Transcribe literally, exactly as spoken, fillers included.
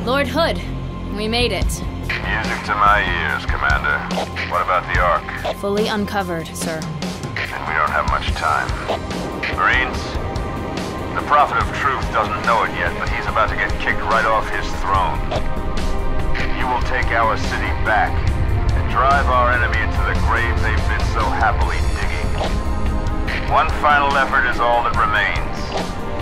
Lord Hood, we made it. Music to my ears, Commander. What about the Ark? Fully uncovered, sir. Then we don't have much time. Marines, the Prophet of Truth doesn't know it yet, but he's about to get kicked right off his throne. You will take our city back and drive our enemy into the grave they've been so happily digging. One final effort is all that remains.